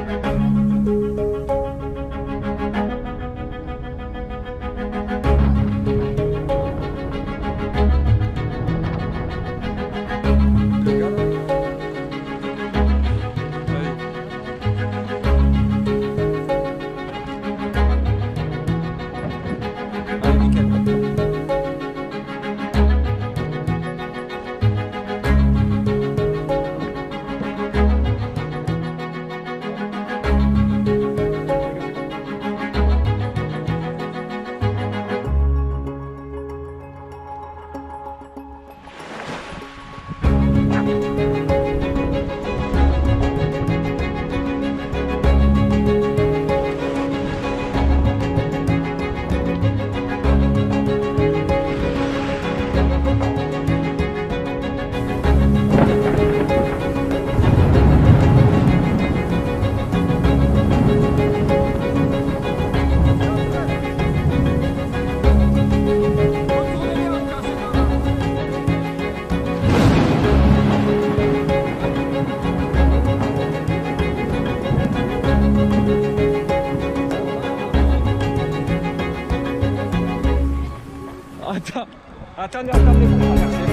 Attends, les bras, merci.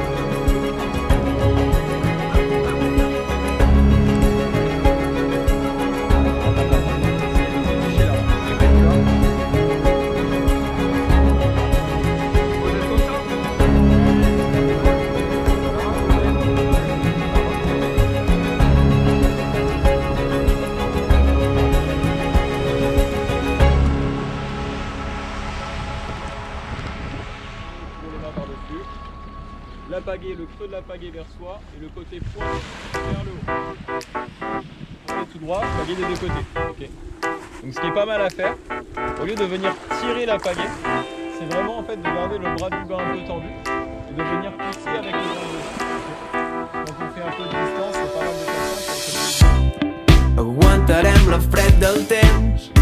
La pagaie, le creux de la pagaie vers soi et le côté pointe vers le haut. On est tout droit, pagaie des deux côtés. Okay. Donc ce qui est pas mal à faire, au lieu de venir tirer la pagaie, c'est vraiment en fait de garder le bras du bas un peu tendu et de venir pousser avec les bras gauche. Donc on fait un peu de distance, c'est pas mal de faire ça. Aguantarem la fred del temps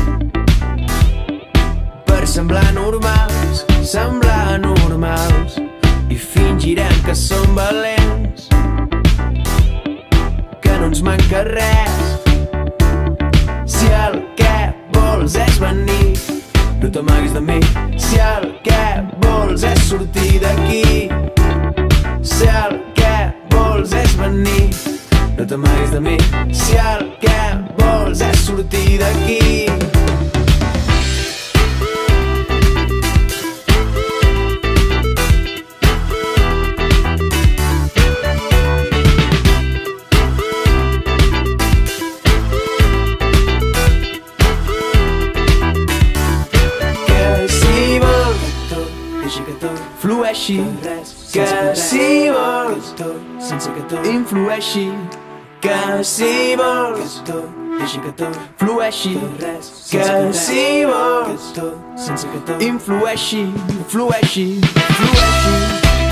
per semblar normals, semblar normals. I fingirem que som valents, que no ens manca res. Si el que vols és venir, no t'amaguis de mi. Si el que vols és sortir d'aquí, si el que vols és venir, no t'amaguis de mi. Si el que vols és sortir d'aquí. Flueixi, que si vols influeixi, que si vols flueixi, que si vols influeixi, flueixi, flueixi.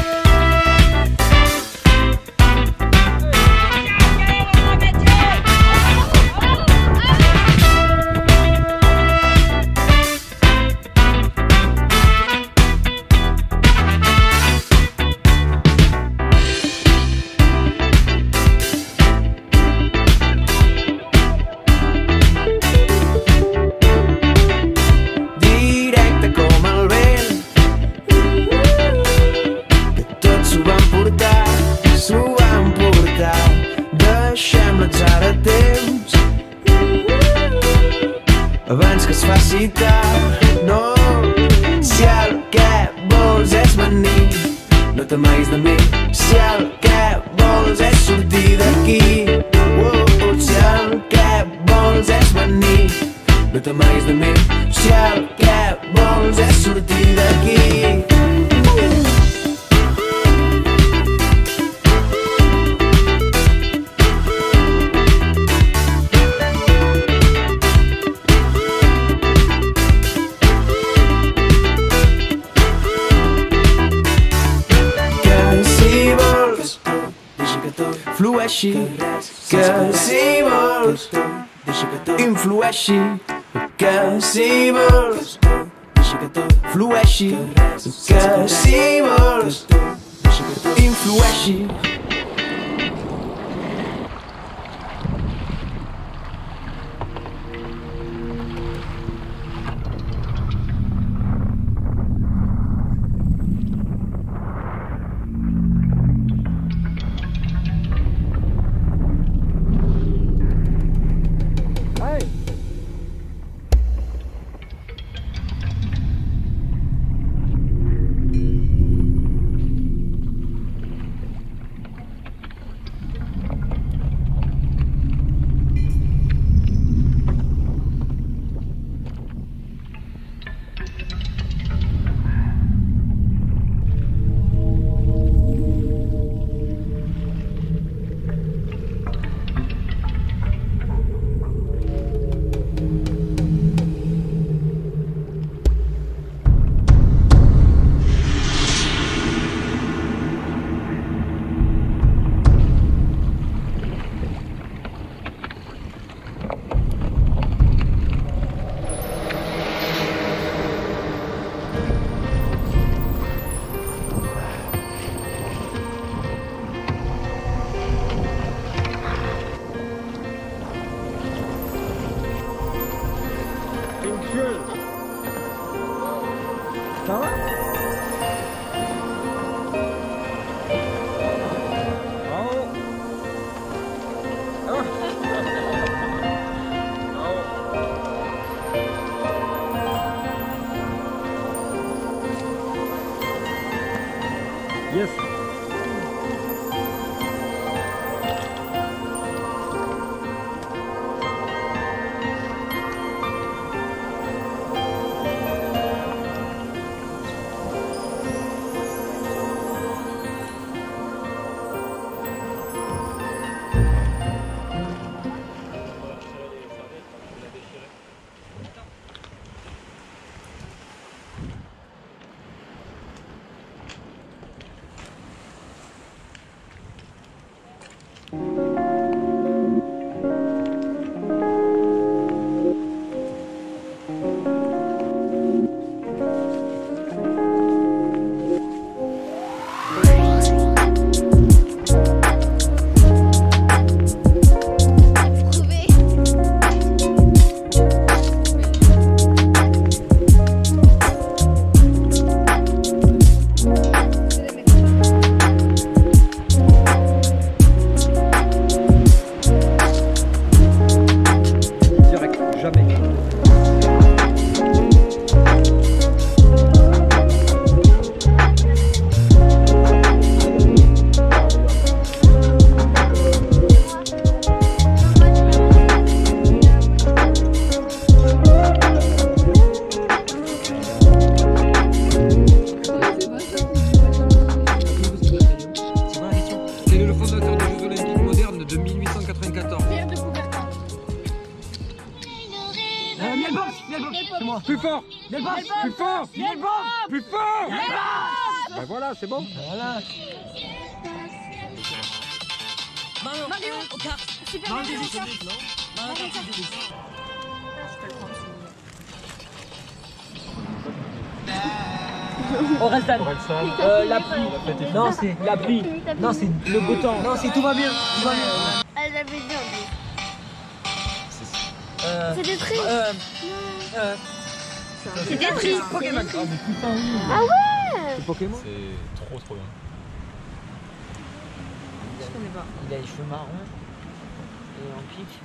Abans que es faci tard, no. Si el que vols és venir, no t'amaguis de mi. Si el que vols és sortir d'aquí, si el que vols és venir, no t'amaguis de mi. Si el que vols és sortir d'aquí. Flueixi, que si vols influeixi, que si vols flueixi, que si vols influeixi. gueule. Ça va? Bravo. Ah. Bravo. Yes. Plus fort! Plus fort! Plus fort! Ben voilà, c'est bon. Voilà. Mario, au kart. Super Mario, au kart. Orelsan. La pluie. Non, c'est la pluie. Non, c'est le beau temps. Non, c'est tout va bien. Tout va bien. Elle avait bien dit. C'était triste. C'était triste. Pokémon. Ah ouais. C'est Pokémon. C'est trop bien. Je connais pas. Il a les cheveux marrons et en pique.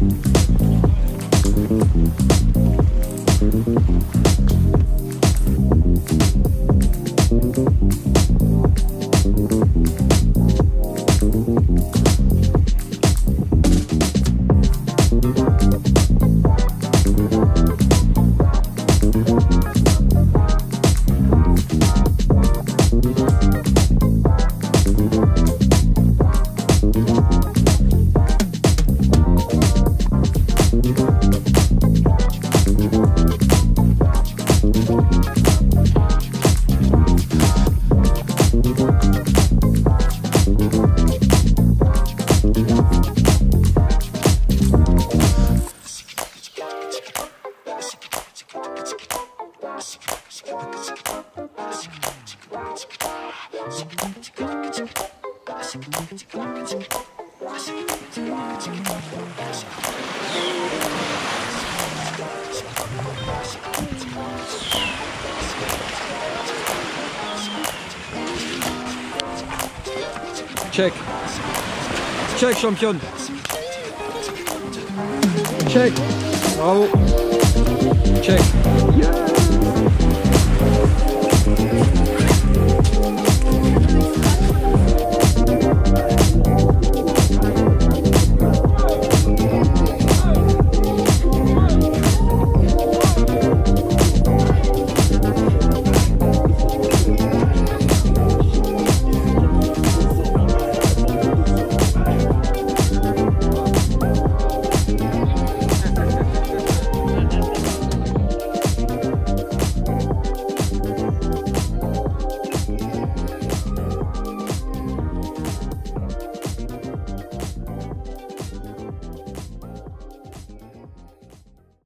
Check. Check, championne. Check. Bravo. Check.